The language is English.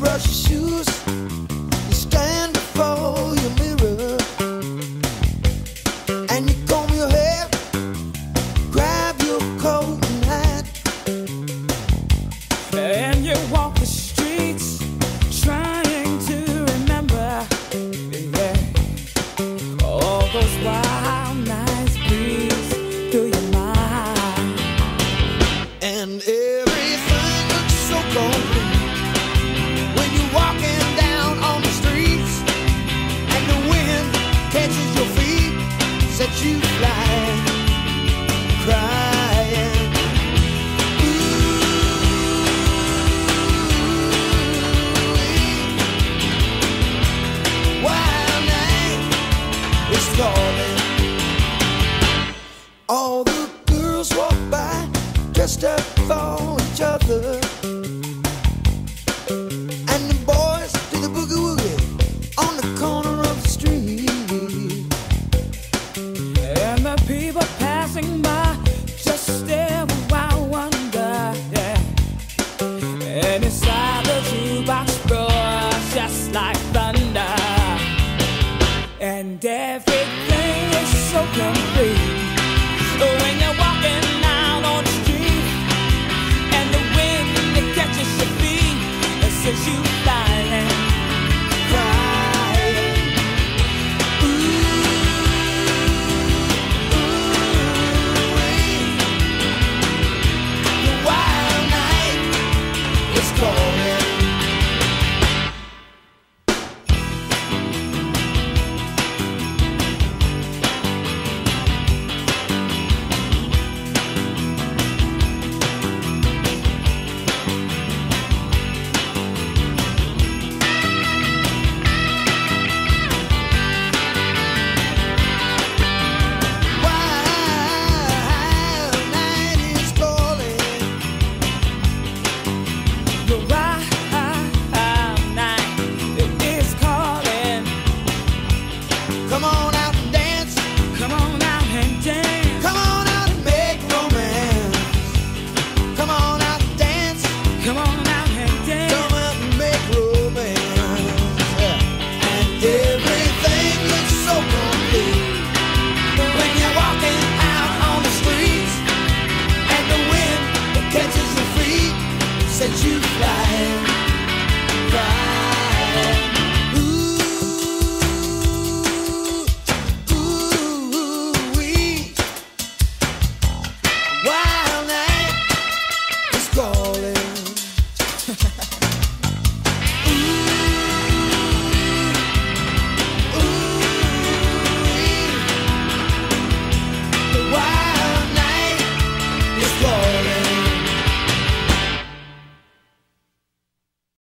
brush your shoes, you stand before your mirror, and you comb your hair, grab your coat and hat, and you walk the streets trying to remember, yeah, all those wild nights breeze through your mind. And everything looks so complete when you're walking down on the streets, and the wind catches your feet, sets you flying, crying. Wild night is calling. All the girls walk by dressed up for each other, and the boys do the boogie woogie on the corner of the street. And the people passing by just stare with wild wonder, yeah. And inside the jukebox roars just like thunder, and everything is so complete.